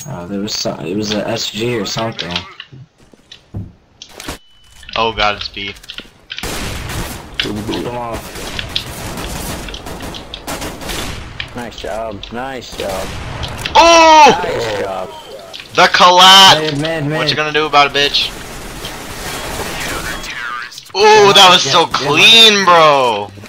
It was a SG or something. Oh god, it's B. Come on. Nice job. Nice job. Oh! Nice job. The collat! Mid. What you gonna do about it, bitch? Ooh, that was so clean, bro!